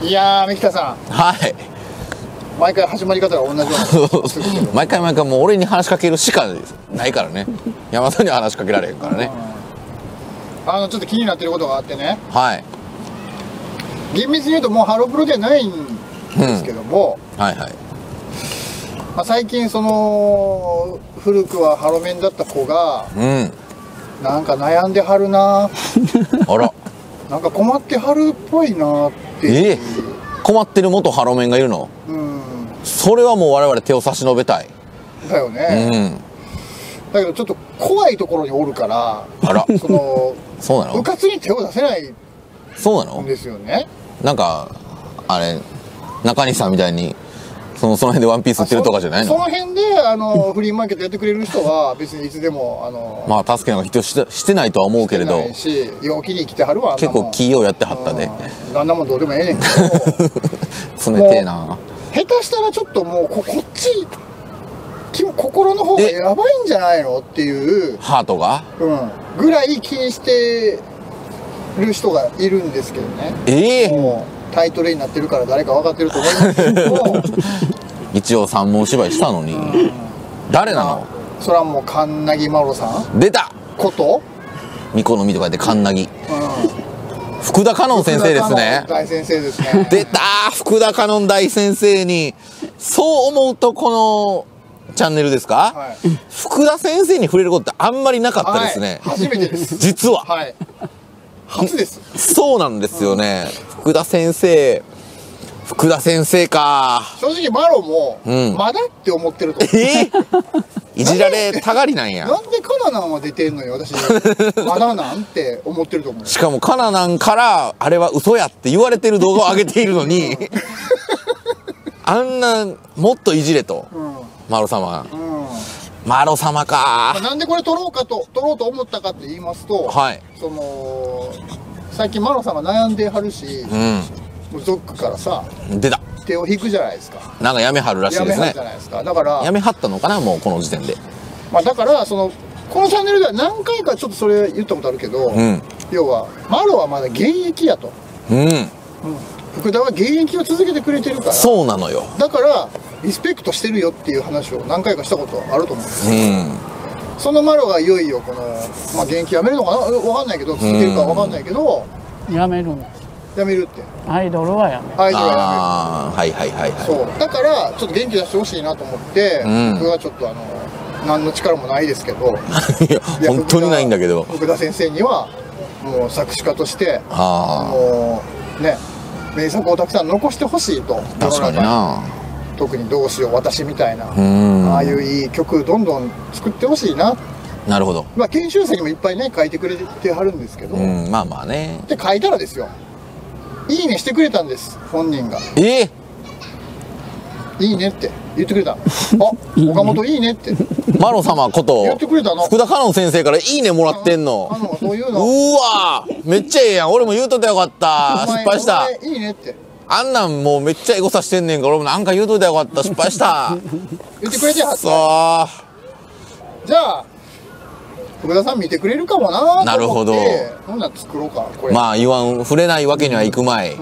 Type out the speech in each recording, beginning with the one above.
いやー、三北さん、 はい。 毎回始まり方が同じようなことするけど毎回もう俺に話しかけるしかないからね。山田には話しかけられへんからね。 ちょっと気になってることがあってね、 はい。 厳密に言うともうハロプロじゃないんですけども、 はいはい。 まあ、最近その古くはハロメンだった子がうん。 なんか悩んではるな、 あら。 なんか困ってはるっぽいなっていう、 困ってる元ハロメンがいるの？それはもう我々手を差し伸べたい。 だよね、だけどちょっと怖いところにおるから、 あら。 そうなの？ うかつに手を出せないそうなの？ んですよね。 なんかあれ中西さんみたいにその辺でワンピース売ってるとかじゃないの？ その辺でフリーマーケットやってくれる人は別にいつでもまあ助けなんか必要してないとは思うけれど、 ないし陽気に生きてはるわ。 結構気をやってはったね。 あんなもんどうでもええねんけど冷てえな。 下手したらちょっともうこっち心の方がやばいんじゃないのっていうハートが、 ぐらい気にしてる人がいるんですけどね。もうタイトルになってるから誰か分かってると思いますけども一応三文芝居したのに、誰なの？ それはもう神奈木マロさん出たこと巫女の実と書いて神奈木、福田香音先生ですね。 大先生ですね。 出た福田香音大先生に。そう思うとこのチャンネルですか、福田先生に触れることってあんまりなかったですね、 初めてです。 実は、 初です。 そうなんですよね、福田先生か。 正直マロもまだって思ってると思う。 いじられたがりなんや。 なんでカナナンは出てんのよ私まだなんて思ってると思う。 しかもカナナンからあれは嘘やって言われてる動画を上げているのにあんなもっといじれと、マロ様、マロ様か。 なんでこれ撮ろうと思ったかって言いますと、その最近マロさんが悩んではるし、ゾックからさ出た手を引くじゃないですか。 なんかやめはるらしいですね。 じゃないですか。だからやめはったのかな、もうこの時点で。 だからこのチャンネルでは何回かちょっとそれ言ったことあるけど、要はマロはまだ現役やと、福田は現役を続けてくれてるから、 そうなのよ。 だからリスペクトしてるよっていう話を何回かしたことあると思うんですよ。そのマロがいよいよ現役やめるのかな、分かんないけど、続けるか分かんないけど、 やめるってアイドルはやめる。そうだからちょっと元気出してほしいなと思って、僕はちょっと何の力もないですけどいや本当にないんだけど、 福田先生にはもう作詞家としてもうね名作をたくさん残してほしいと。 確かにな。 特に「どうしよう私」みたいなああいういい曲どんどん作ってほしいな。 なるほど。 研修生にもいっぱいね書いてくれてはるんですけど、 まあまあね。 で書いたらですよ、いいねしてくれたんです、本人が。いいねって言ってくれた。岡本いいねってマロ様こと言ってくれたの。 福田香音先生からいいねもらってんの。 そういうの。 うわめっちゃええやん。俺も言うとったらよかった。失敗した。 いいねってあんなんもうめっちゃエゴさしてんねんから、俺もなんか言うといたらよかった。失敗した言ってくれてはった。じゃあ福田さん見てくれるかもなと思って。 なるほど。 ほんなら作ろうかこれ。 まあ言わん触れないわけにはいくまい。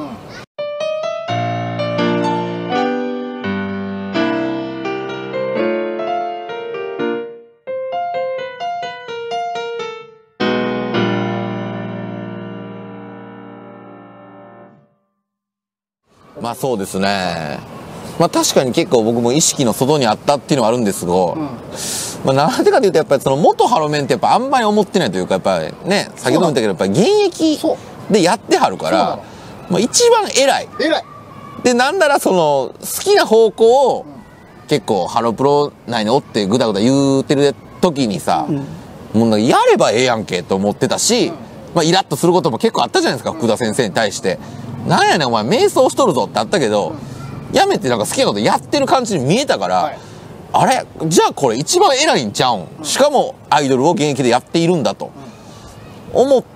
まあそうですね。確かに結構僕も意識の外にあったっていうのはあるんですが、なんでかというとやっぱりその元ハロメンってやっぱあんまり思ってないというか、やっぱりね、先ほども言ったけどやっぱり現役でやってはるから、一番偉い。で、なんならその好きな方向を結構ハロプロ内におってぐだぐだ言うてる時にさ、もうやればええやんけと思ってたし、イラッとすることも結構あったじゃないですか、福田先生に対して。なんやねんお前迷走しとるぞってあったけど、やめてなんか好きなことやってる感じに見えたから、あれじゃあこれ一番偉いんちゃうん、しかもアイドルを現役でやっているんだと思って、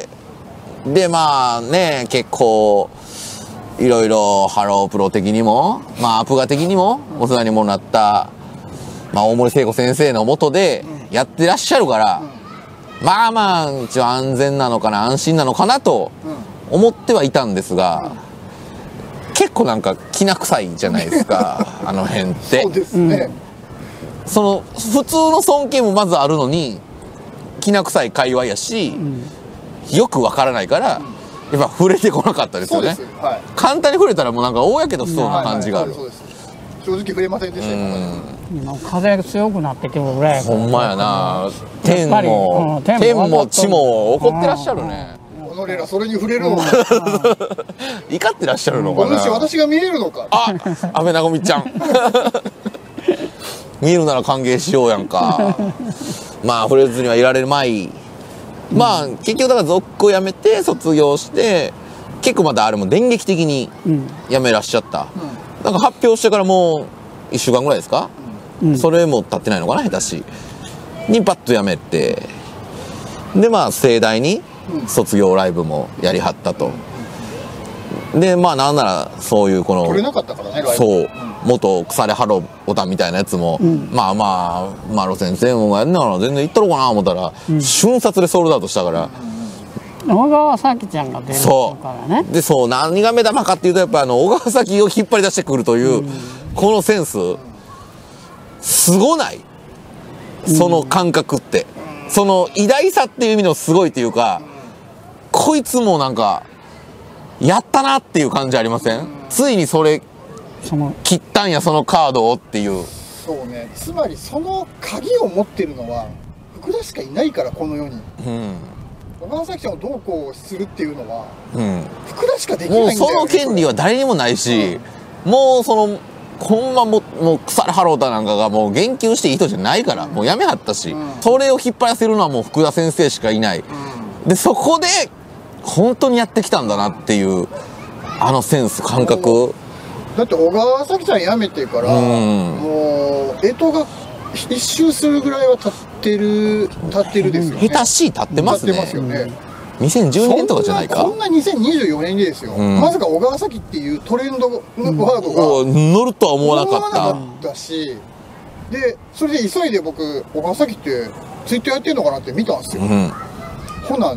でまあね結構いろいろハロープロ的にもアプガ的にもお世話にもなった大森聖子先生の下でやってらっしゃるから、一応安全なのかな安心なのかなと思ってはいたんですが、 結構なんかきな臭いじゃないですかあの辺って。 そうですね、 その普通の尊敬もまずあるのにきな臭い会話やし、よくわからないから、やっぱ触れてこなかったですよね。 はい、 簡単に触れたらもうなんか大やけどしそうな感じがある。 正直触れませんでしたよ。 今風が強くなってきてもぐらい。 ほんまやな。天も地も怒ってらっしゃるね。 己らそれに触れるのか。 怒ってらっしゃるのかな。 私が見えるのか。 あ、安倍なごみちゃん。見えるなら歓迎しようやんか。まあ触れずにはいられるまい。まあ結局だから続行辞めて卒業して結構またあれも電撃的に辞めらっしゃった。なんか発表してからもう1週間ぐらいですか、それも経ってないのかな、下手しにパッと辞めて、でまあ盛大に卒業ライブもやりはったと。でまあなんならそういうこの取れなかったからね、ライブ。 そう、元腐れハロボタンみたいなやつも、まあ丸先生もやんなら全然行ったろうかな思ったら、瞬殺でソールドアウトしたから。 小川咲ちゃんが出るからね。 でそう、何が目玉かっていうとやっぱ小川咲を引っ張り出してくるという、このセンスすごない、その感覚って、その偉大さっていう意味のすごいっていうか、こいつもなんかやったなっていう感じありません？ついにそれ切ったんやそのカードをっていう。 そうね、つまりその鍵を持ってるのは福田しかいないから、この世に。小川咲ちゃんをどうこうするっていうのは、福田しかできないんだよね。 もうその権利は誰にもないし、もうそのほんまもう腐れハロータなんかがもう言及していい人じゃないから、もうやめはったし、それを引っ張らせるのはもう福田先生しかいない、でそこで本当にやってきたんだなっていうあのセンス感覚。 だって小川咲ちゃん辞めてから、もう干支が一周するぐらいは経ってるですよね。 下手しい経ってますね。 経ってますよね。 2012年とかじゃないか。 こんな2024年にですよ、まさか小川咲っていうトレンドワードが乗るとは思わなかったし、でそれで急いで僕小川咲ってツイッターやってんのかなって見たんですよ、ほな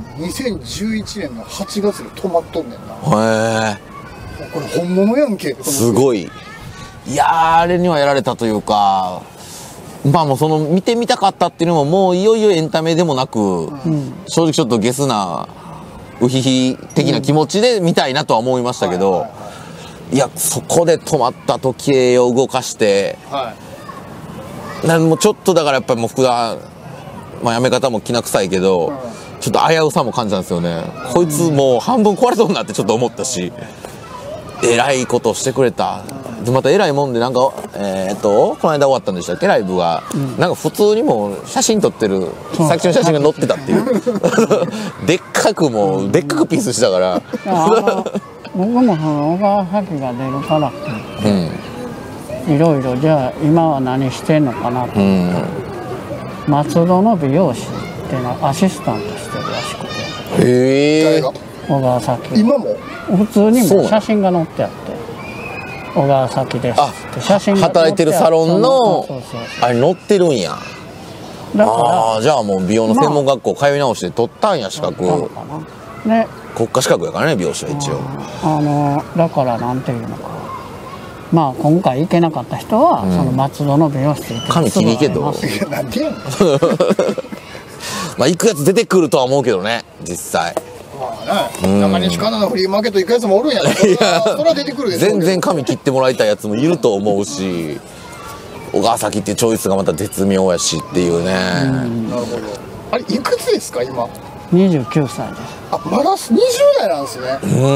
2011年の8月で止まっとんねんな。へえ、これ本物やんけ。 すごい。いやー、あれにはやられたというか、まあもうその見てみたかったっていうのももういよいよエンタメでもなく、正直ちょっとゲスなウヒヒ的な気持ちで見たいなとは思いましたけど、いやそこで止まった時計を動かして、もうちょっとだからやっぱりもう福田、まあ、やめ方もきな臭いけど、ちょっと危うさも感じたんですよね。こいつもう半分壊れそうになってちょっと思ったし、えらいことしてくれた。でまたえらいもんで、なんかこの間終わったんでしたっけ、ライブが、なんか普通にもう写真撮ってる作詞の写真が載ってたっていうでっかくもうでっかくピースしたから僕もその小川咲が出るからいろいろ、じゃあ今は何してんのかなと、松戸の美容師っていうのはアシスタントしてるらしくて。 へえ。 小川咲今も普通にも写真が載ってあって、小川咲ですって写真が働いてるサロンのあれ載ってるんや。 だからじゃあもう美容の専門学校通い直して取ったんや、資格。 ね、 国家資格やからね、美容師は一応。 だからなんていうのか、まあ今回行けなかった人は、その松戸の美容室行って髪切りけどなんでやねんまあ行くやつ出てくるとは思うけどね、実際。 まあね、中西かなのフリーマーケット行くやつもおるんやろ。それは出てくるでしょ。 全然髪切ってもらいたいやつもいると思うし、小川咲っていうチョイスがまた絶妙やしっていうね。 なるほど。あれいくつですか今 ？29歳です。 あ、まだ20代なんですね。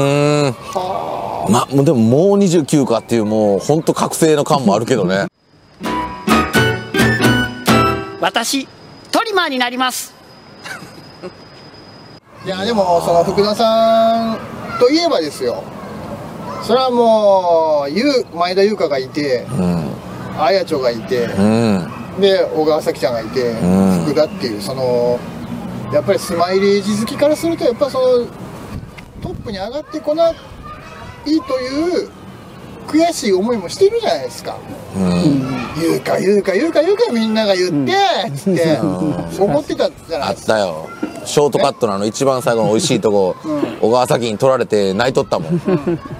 まあでももう29かっていう、もう本当覚醒の感もあるけどね私トリマーになりますいやでもその福田さんといえばですよ、それはもう前田優香がいて、あやちょがいて、で小川咲ちゃんがいて、福田っていうそのやっぱりスマイレージ好きからするとやっぱそのトップに上がってこないという悔しい思いもしているじゃないですか。優香みんなが言ってっつって怒ってたじゃないですか。 あったよ、ショートカットの一番最後の美味しいとこ、小川咲に取られて泣いとったもん。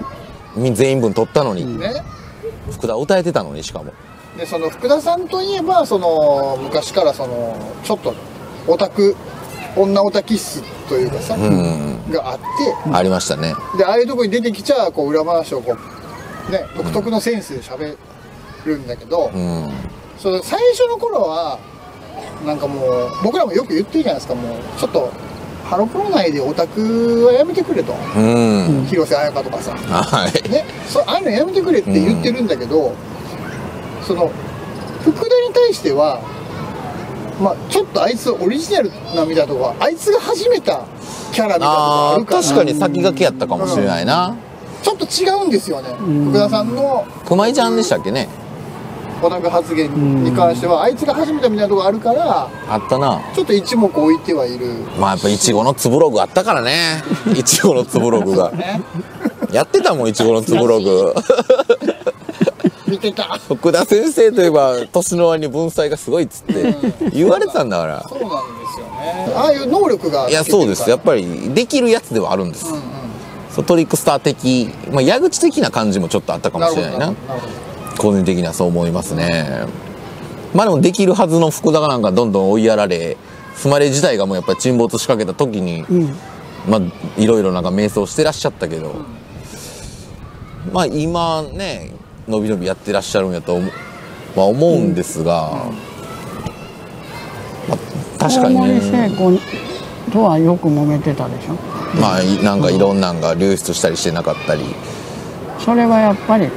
全員分撮ったのに、 ね。 福田歌えてたのに、しかも。 でその福田さんといえばその昔からそのちょっとオタク女オタ気質というかさ、があって、 ありましたね。 でああいうとこに出てきちゃこう裏話をこうね独特のセンスで喋るんだけど、その最初の頃はなんかもう僕らもよく言ってるじゃないですか。もうちょっとハロプロ内でオタクはやめてくれと、広瀬綾香とかさ、ね、ああいうのやめてくれって言ってるんだけど、その福田に対しては、まあ、ちょっとあいつオリジナルなみたいなとこはあいつが始めたキャラみたいなとこあるから、 確かに先駆けやったかもしれないな、 ちょっと違うんですよね、福田さんの熊井ちゃんでしたっけね、 オタク発言に関してはあいつが始めたみたいなとこあるからあったな。 ちょっと一目置いてはいる。 まあやっぱいちごのつぶログあったからね。いちごのつぶログがやってたもん、いちごのつぶログ見てた。 福田先生といえば年の割に文才がすごいっつって言われてたんだから。 そうなんですよね。ああいう能力がいやそうです、やっぱりできるやつではあるんです、そうトリックスター的、まあ、矢口的な感じもちょっとあったかもしれないな。個人的にはそう思いますね。まあでもできるはずの福田がなんかどんどん追いやられ、スマレ自体がもうやっぱり沈没しかけた時に、まあいろいろなんか迷走してらっしゃったけど、まあ今ねのびのびやってらっしゃるんやとは思うんですが、まあ、確かにね。 大森聖子とはよく揉めてたでしょ。 まあなんかいろんなんが流出したりしてなかったり、 それはやっぱりこ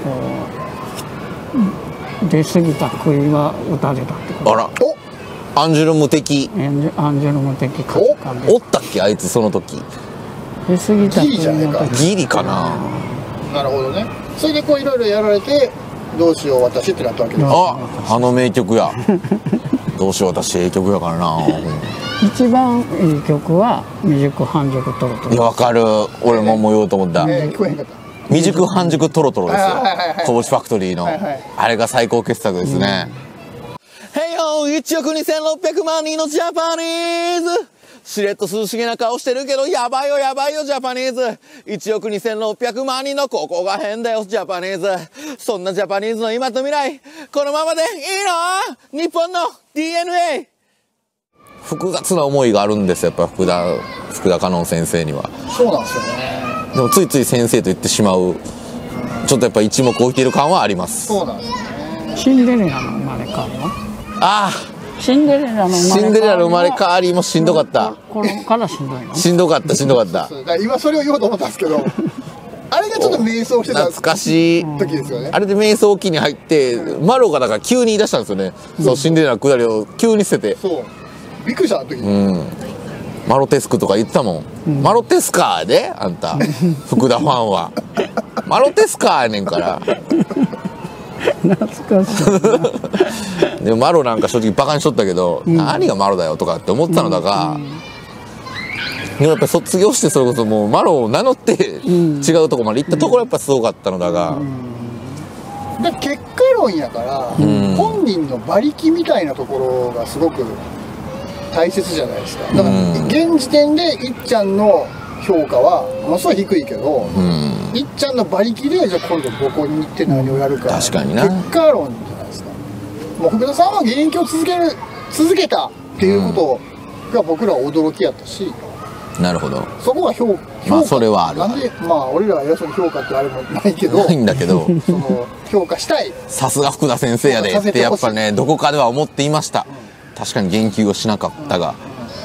う出過ぎた杭は打たれたってこと。 あら、アンジュルム的アンジュルム的価値観でおったっけ、あいつその時出過ぎた杭の時ギリかな。 なるほどね。それでこういろいろやられてどうしよう私ってなったわけです。 あの名曲やどうしよう私名曲やからな一番いい曲は未熟半熟トロトロ。 いやわかる、俺も言おうと思った。 聞こえへんかった。 未熟半熟トロトロですよ、こぼしファクトリーの、 はいはい、 あれが最高傑作ですね。へいよ1億2600万人のジャパニーズ、しれっと涼しげな顔してるけどやばいよやばいよジャパニーズ、1億2600万人のここが変だよジャパニーズ、そんなジャパニーズの今と未来このままでいいの、日本の DNA。 複雑な思いがあるんですよ、やっぱ福田香音先生には。 そうなんですよね。 でもついつい先生と言ってしまう、ちょっとやっぱ一目置いている感はあります。 そうなんですよね。 シンデレラの生まれ変わりは、 ああシンデレラの生まれ変わりもしんどかった。 これからしんどいの。 しんどかったしんどかった。 今それを言おうと思ったんですけどあれがちょっと迷走してた懐かしい時ですよね。 あれで迷走期に入ってマロがだから急に言い出したんですよね、そうシンデレラのくだりを急に捨てて、 そうびっくりした時に、マロテスクとか言ってたもん、マロテスカーであんた福田ファンはマロテスカーやねんから懐かしいでもマロなんか正直バカにしとったけど、何がマロだよとかって思ってたのだが、でもやっぱり卒業してそれこそもうマロを名乗って違うとこまで行ったところやっぱすごかったのだが、 結果論やから、本人の馬力みたいなところがすごく大切じゃないですか。だから現時点でいっちゃんの評価はものすごい低いけど、いっちゃんの馬力でじゃあ今度どこに行って何をやるか、 確かにな、 結果論じゃないですか。もう福田さんは現役を続けたっていうことが僕らは驚きやったし、 なるほど、 そこが評まあそれはある。 なんでまあ俺らは偉そうに評価ってあれもないけどないんだけどその評価したい、 さすが福田先生やでってやっぱねどこかでは思っていました、確かに言及をしなかったが、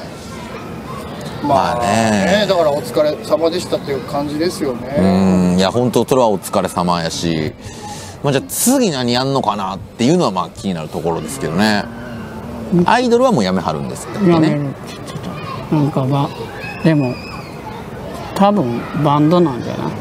まあね、だからお疲れ様でしたっていう感じですよね。いや本当それはお疲れ様やし、まあ、じゃあ次何やんのかなっていうのはまあ気になるところですけどね。アイドルはもうやめはるんですってね。 やめるって言ってた。なんかでも多分バンドなんじゃない。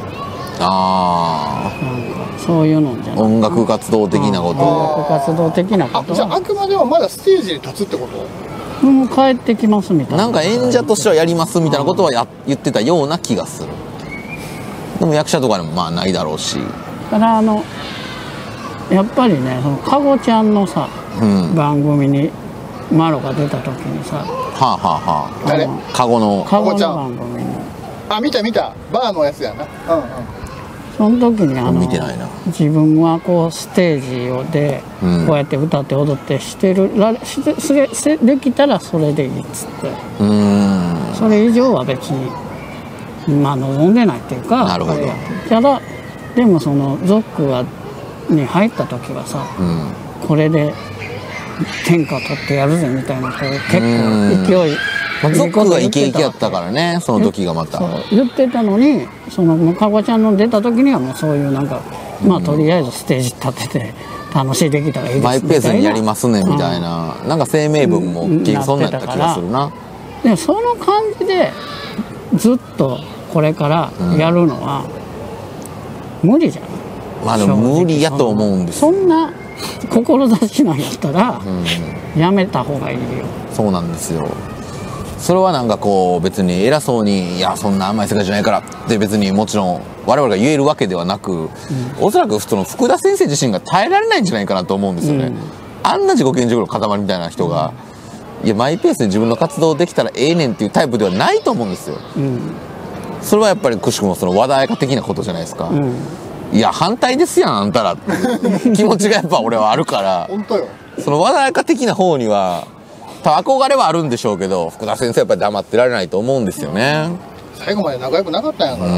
ああ、 なんかそういうのじゃない。 音楽活動的なこと。 音楽活動的なこと。 じゃああくまでもまだステージに立つってこと？ 帰ってきますみたいな。 なんか演者としてはやりますみたいなことは言ってたような気がする。でも役者とかでもまあないだろうし。 ただやっぱりね、そのかごちゃんのさ、番組にマロが出た時にさ、 誰？ かごの番組に。 見たバーのやつやな。 そその時に見てないな。 自分はこうステージでこうやって歌って踊ってしてるできたらそれでいいっつって、それ以上は別に望んでないっていうか。 なるほど。 ただでもそのゾックに入った時はさ、これで天下取ってやるぜみたいな、こう結構勢い、 ゾックがイケイケやったからね、その時がまた。 そう言ってたのに、そのかごちゃんの出た時にはもうそういうなんか、とりあえずステージ立てて楽しいできたらいいですみたいな、 マイペースにやりますねみたいな、なんか声明文も結局そんなんやった気がするな。 でその感じでずっとこれからやるのは無理じゃん。 でも無理やと思うんですよ。そんな志なんやったらやめた方がいいよ。 そうなんですよ。それはなんかこう別に偉そうに「いやそんな甘い世界じゃないから」って別にもちろん我々が言えるわけではなく、おそらくその福田先生自身が耐えられないんじゃないかなと思うんですよね。あんな自己顕示欲の塊みたいな人が、いやマイペースで自分の活動できたらええねんっていうタイプではないと思うんですよ。それはやっぱりくしくもその和田彩的なことじゃないですか。いや反対ですやんあんたらっていう気持ちがやっぱ俺はあるから本当よ。 その和田彩的な方には憧れはあるんでしょうけど、福田先生やっぱり黙ってられないと思うんですよね。 最後まで仲良くなかったんやから、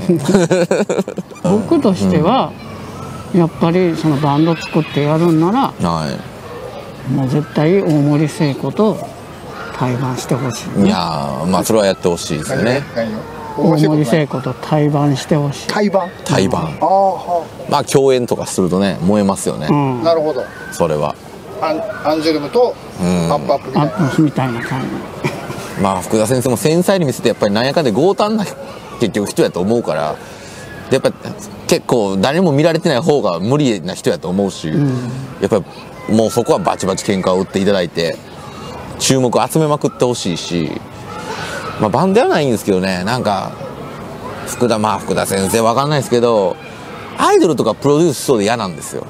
僕としてはやっぱりそのバンド作ってやるんなら、もう絶対大森聖子と対バンしてほしい、 いやそれはやってほしいですよね。 大森聖子と対バンしてほしい。 対バン共演とかするとね燃えますよね。 なるほど。 それはアンジュルムとアップアップみたいな感じ。 福田先生も繊細に見せてやっぱりなんやかんで強胆な結局人やと思うから、やっぱ結構誰も見られてない方が無理な人やと思うし、やっぱりもうそこはバチバチ喧嘩を打っていただいて注目を集めまくってほしいし、バンドはないんですけどね、なんか福田先生わかんないですけどアイドルとかプロデュースしそうで嫌なんですよ。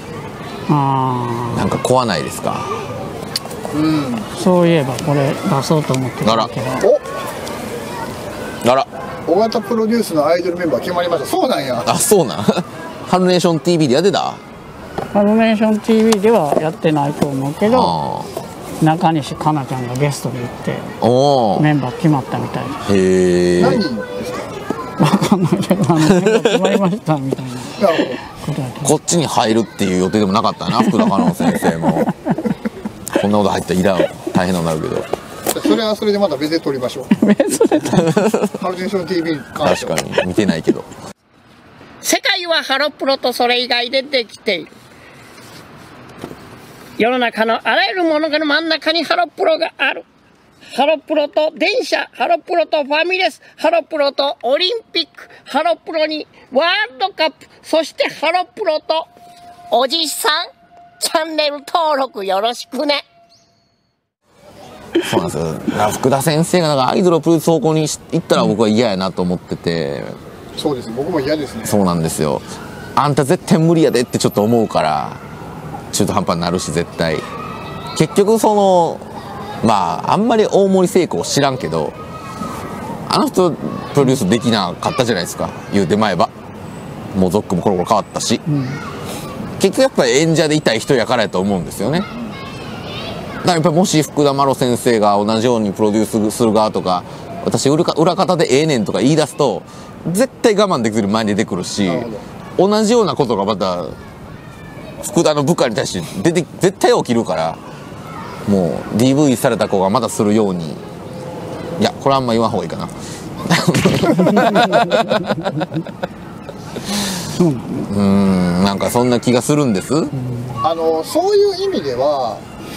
なんか怖ないですか。 そういえばこれ出そうと思ってたけど、 尾形プロデュースのアイドルメンバー決まりました。そうなんや。 そうなんハルネーション TV でやってた。 ハルネーション TV ではやってないと思うけど、中西かなちゃんがゲストで行ってメンバー決まったみたいな。 へえ。 何人ですか。 わかんないけどメンバー決まりましたみたいなことやって。 こっちに入るっていう予定でもなかったな福田香音先生も。こんなこと入ったら大変なのになるけど。 それはそれでまた別で撮りましょう。 別で撮る。 ハルネーション TV に関しては確かに見てないけど。 世界はハロプロとそれ以外でできている。世の中のあらゆるものの真ん中にハロプロがある。ハロプロと電車、ハロプロとファミレス、ハロプロとオリンピック、ハロプロにワールドカップ、そしてハロプロとおじさん、チャンネル登録よろしくね。 そうなんですよ。福田先生がなんかアイドルをプロデュース方向に行ったら僕は嫌やなと思ってて。 そうです。僕も嫌ですね。 そうなんですよ。あんた絶対無理やでってちょっと思うから中途半端になるし、絶対結局あんまり大森聖子を知らんけど、あの人プロデュースできなかったじゃないですか、言うてまえば。もうゾックもコロコロ変わったし、結局やっぱり演者でいたい人やからやと思うんですよね。だからやっぱりもし福田麻呂先生が同じようにプロデュースする側とか、私裏方でええねんとか言い出すと絶対我慢できる前に出てくるし、同じようなことがまた福田の部下に対して絶対起きるから、もう DV された子がまだするように、いやこれあんま言わん方がいいかな。なんかそんな気がするんです。 そういう意味では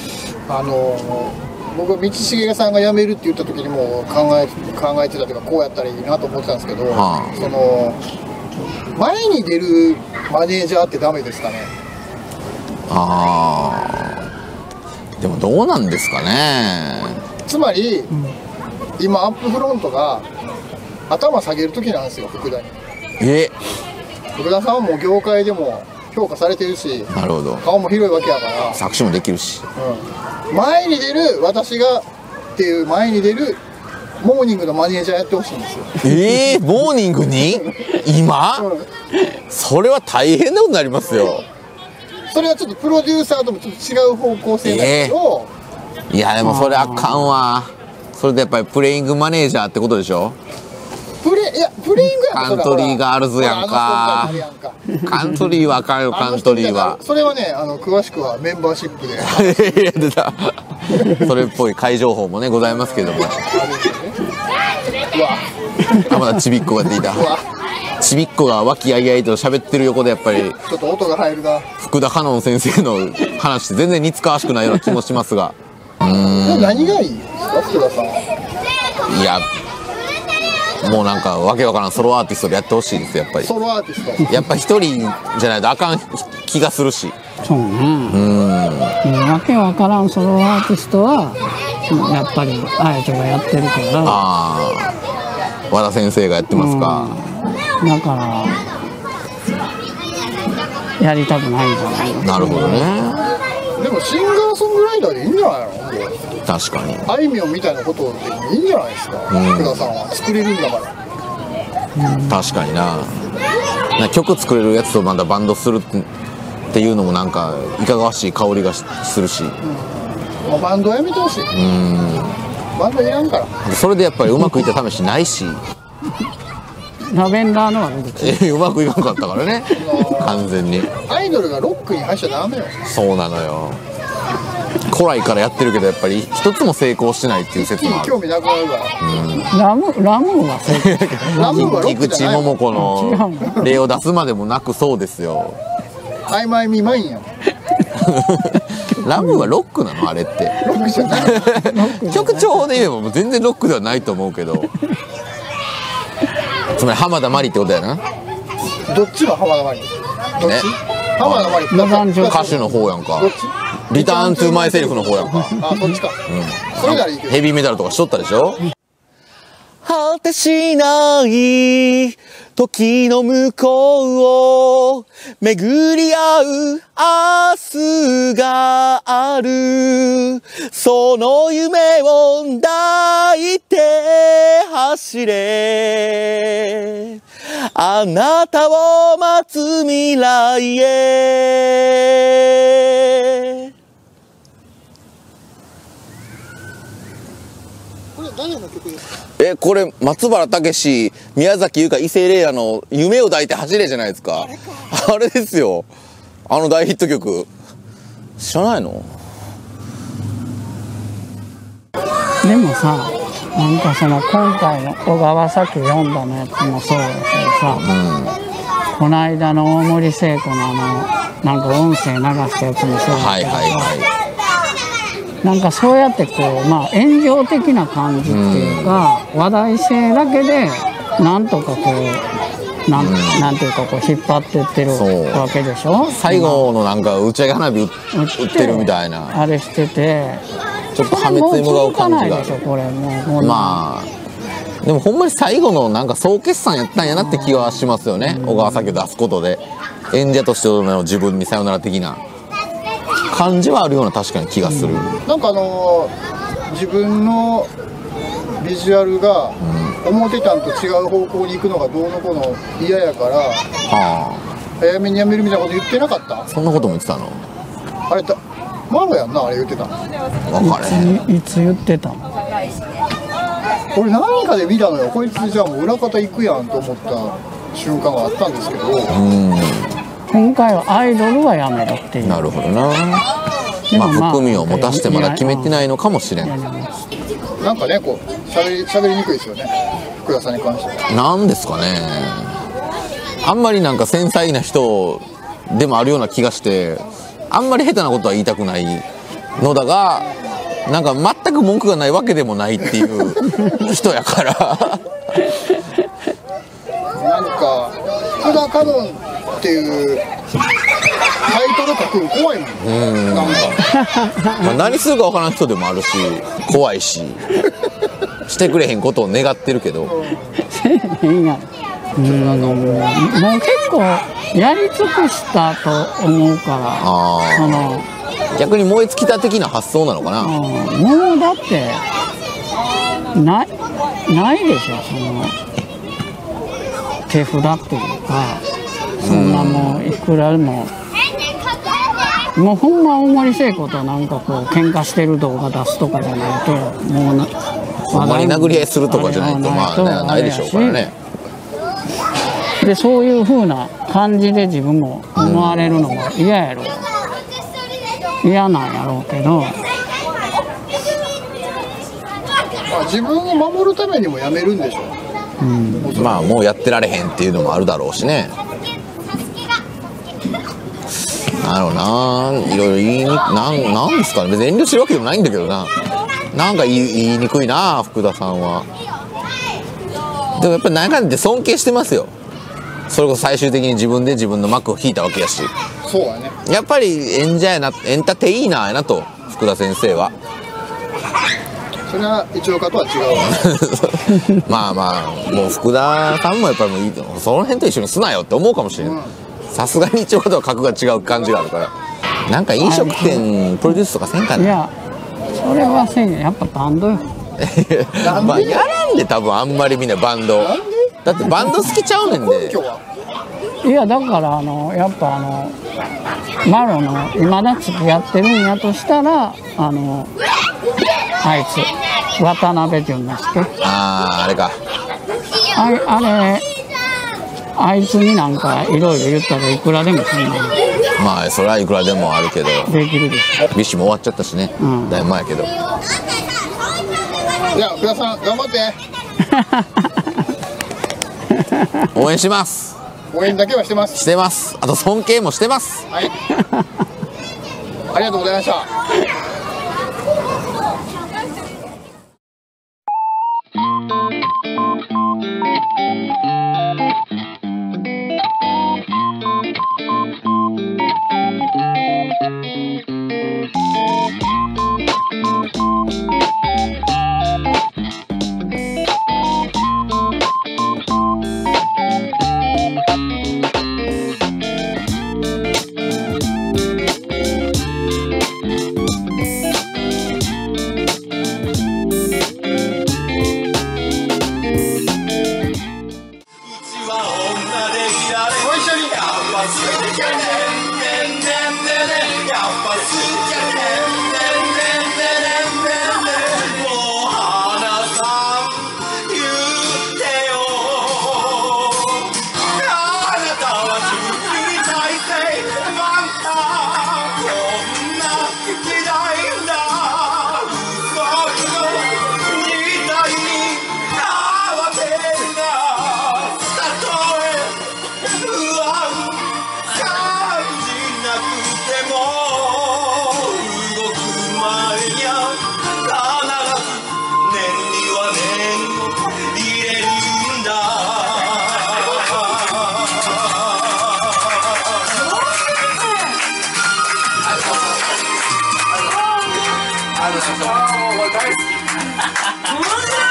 僕道重さんが辞めるって言った時にも考えてたというか、こうやったらいいなと思ってたんですけど、その前に出るマネージャーってダメですかね。 でもどうなんですかね。 つまり、今アップフロントが頭下げる時なんですよ、福田に。福田さんはもう業界でも評価されてるし、 なるほど、 顔も広いわけやから、 作詞もできるし、 前に出る私がっていう前に出るモーニングのマネージャーやってほしいんですよ。 モーニングに今、それは大変なことになりますよ。 それはちょっとプロデューサーともちょっと違う方向性だけど、 いやでもそれあかんわ。それでやっぱりプレイングマネージャーってことでしょ。 プレイングやカントリーガールズやんか。カントリーはあかんよ、カントリーは。 それはね、詳しくはメンバーシップで。 いや出た。それっぽい会情報もねございますけども。まだちびっこが出ていた。ちびっこが和気あいあいと喋ってる横でやっぱりちょっと音が入るな。 福田香音先生の話って全然似つかわしくないような気もしますが。 何がいいですか、福田さん。 いやもうなんかわけわからんソロアーティストでやってほしいですやっぱり。 ソロアーティスト。 やっぱ一人じゃないとあかん気がするし。 そうね。わけわからんソロアーティストはやっぱりあやちゃんがやってるから。 ああ、和田先生がやってますか。 だからやりたくないんじゃないの。 なるほどね。 でもシンガーソングライターでいいんじゃないの。 確かに。 あいみょんみたいなことでいいんじゃないですか。福田さんは作れるんだから。 確かにな。曲作れるやつとまだバンドするっていうのもなんかいかがわしい香りがするし。 もうバンドやめてほしい。バンドいらんから。 それでやっぱりうまくいった試しないし。 ラベンダーの悪口。 うまくいかなかったからね。完全に。 アイドルがロックに入っちゃダメよ。 そうなのよ。古来からやってるけどやっぱり一つも成功してないっていう説もある。 興味なくなるから。 ラムーは成功。 ラムーはロック菊池じゃない。 桃子の例を出すまでもなくそうですよ。 アイマイミマインやん。 ラムーはロックなのあれって。 ロックじゃない。 曲調で言えばもう全然ロックではないと思うけど。つまり浜田真理ってことやな。 どっちの浜田真理。どっち？ ね浜田真理。 歌手の方やんか。 どっち？ リターントゥーマイセルフの方やんか。 あ、そっちか。それならいいけど。 ヘビーメタルとかしとったでしょ。果てしない時の向こうを巡り合う明日がある。その夢を抱いて走れ。あなたを待つ未来へ。 これ誰の曲ですか？ これ松原健史、宮崎由香、伊勢玲奈の夢を抱いて走れじゃないですか。あれですよ。あの大ヒット曲。知らないの？ でもさ、なんかその今回の小川崎読んだのやつもそうだけどさ、この間の大森聖子のなんか音声流したやつもそうだけどさ、なんかそうやってこう、まあ炎上的な感じっていうか、話題性だけでなんとかこうなんていうかこう引っ張ってってるわけでしょ。 最後のなんか打ち上げ花火打ってるみたいな。 あれしてて、 ちょっと破滅に向かう感じがある。 これもうまあでもほんまに最後のなんか総決算やったんやなって気はしますよね。小川崎を出すことで演者としての自分にさよなら的な感じはあるような確かに気がする。 なんか自分のビジュアルが思ってたんと違う方向に行くのがどうのこうの嫌やから、早めにやめるみたいなこと言ってなかった？ そんなことも言ってたの？ あれマロやんな、あれ言ってたの。 分かれへん。 いつ言ってたの？ 俺何かで見たのよ。こいつじゃあもう裏方行くやんと思った瞬間があったんですけど、 今回はアイドルはやめろっていう。 なるほどな。まあ含みを持たしてまだ決めてないのかもしれん。 なんかね、こう喋りにくいですよね、福田さんに関しては。 なんですかね。あんまりなんか繊細な人でもあるような気がして、あんまり下手なことは言いたくないのだが、なんか全く文句がないわけでもないっていう人やからなんか福田香音っていうタイトル書くの怖いもん。なんかまあ何するか分からん人でもあるし、怖いししてくれへんことを願ってるけど、 もう結構やり尽くしたと思うから、 逆に燃え尽きた的な発想なのかな。 もうだってないでしょ、その手札っていうか、そんなもういくらでも、もうほんま大森聖子となんかこう喧嘩してる動画出すとかじゃないと、もうほんまに殴り合いするとかじゃないとまあねないでしょうからね。 でそういう風な感じで自分も思われるのが嫌やろ、嫌なんやろうけど、 まあ自分を守るためにもやめるんでしょう。 まあもうやってられへんっていうのもあるだろうしね。なるほどな、いろいろ言いになんですかね、別に遠慮してるわけでもないんだけどな、なんか言いにくいな福田さんは。でもやっぱり中で尊敬してますよ。それこそ最終的に自分で自分の幕を引いたわけやし、 そうだね。 やっぱり演者やな、エンターテイナーやなと福田先生は。 それは一岡とは違うわ。 まあまあもう福田さんもやっぱりもういい、その辺と一緒にすなよって思うかもしれない。さすがに一応とは格が違う感じがあるから、なんか飲食店プロデュースとかせんかな。 いやそれはせんよ、やっぱバンドよ。 まあやらんで多分あんまりみんなバンドだってバンド好きちゃうねんで。 今日はいやだからやっぱマロの今だ付き合ってるんやとしたらあいつ渡辺淳之介、 あれか、 あれあいつになんかいろいろ言ったらいくらでもそんなまあそれはいくらでもあるけど、 できるでしょ。 ビッシュも終わっちゃったしね、だいぶ前やけど。 じゃあ福田さん頑張って。 応援します。 応援だけはしてます。 してます。あと尊敬もしてます。 はい。ありがとうございました。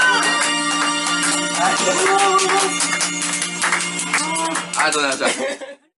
ありがとうございました。